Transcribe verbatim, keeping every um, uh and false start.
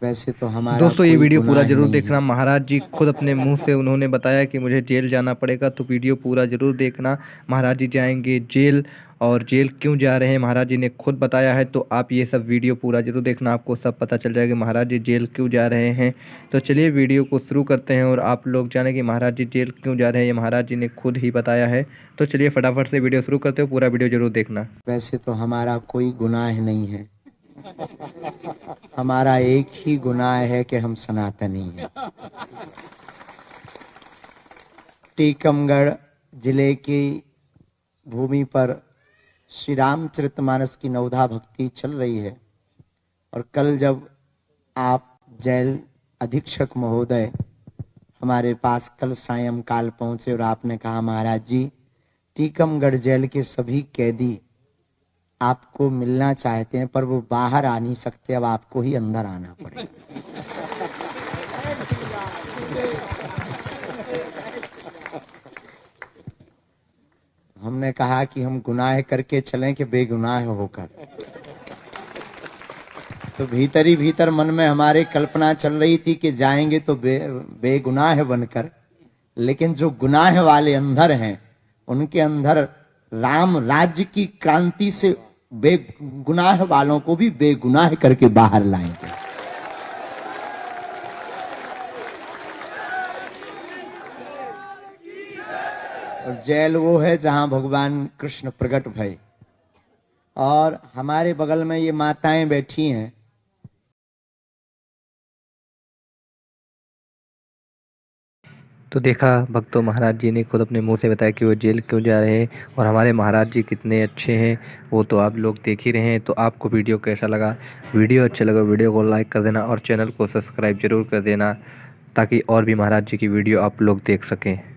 वैसे तो हमारा दोस्तों ये कोई वीडियो पूरा गुनाह जरूर नहीं देखना। है। महाराज जी खुद अपने मुंह से उन्होंने बताया कि मुझे जेल जाना पड़ेगा, तो वीडियो पूरा जरूर देखना। महाराज जी जाएंगे जेल, और जेल क्यों जा रहे हैं महाराज जी ने खुद बताया है। तो आप ये सब वीडियो पूरा जरूर देखना, आपको सब पता चल जाएगा महाराज जी जेल क्यों जा रहे हैं। तो चलिए वीडियो को शुरू करते हैं और आप लोग जाने कि महाराज जी जेल क्यों जा रहे हैं, ये महाराज जी ने खुद ही बताया है। तो चलिए फटाफट से वीडियो शुरू करते हो, पूरा वीडियो जरूर देखना। वैसे तो हमारा कोई गुनाह नहीं है। हमारा एक ही गुनाह है कि हम सनातनी हैं। टीकमगढ़ जिले की भूमि पर श्री रामचरितमानस की नवधा भक्ति चल रही है, और कल जब आप जेल अधीक्षक महोदय हमारे पास कल सायंकाल पहुंचे और आपने कहा महाराज जी टीकमगढ़ जेल के सभी कैदी आपको मिलना चाहते हैं पर वो बाहर आ नहीं सकते, अब आपको ही अंदर आना पड़ेगा। हमने कहा कि हम गुनाह करके चलें कि बेगुनाह होकर। तो भीतर ही भीतर मन में हमारे कल्पना चल रही थी कि जाएंगे तो बे, बेगुनाह बनकर, लेकिन जो गुनाह वाले अंदर हैं उनके अंदर राम राज्य की क्रांति से बेगुनाह वालों को भी बेगुनाह करके बाहर लाएंगे। और जेल वो है जहां भगवान कृष्ण प्रकट भय, और हमारे बगल में ये माताएं बैठी हैं। तो देखा भक्तों, महाराज जी ने खुद अपने मुंह से बताया कि वो जेल क्यों जा रहे हैं, और हमारे महाराज जी कितने अच्छे हैं वो तो आप लोग देख ही रहे हैं। तो आपको वीडियो कैसा लगा? वीडियो अच्छा लगा वीडियो को लाइक कर देना और चैनल को सब्सक्राइब जरूर कर देना, ताकि और भी महाराज जी की वीडियो आप लोग देख सकें।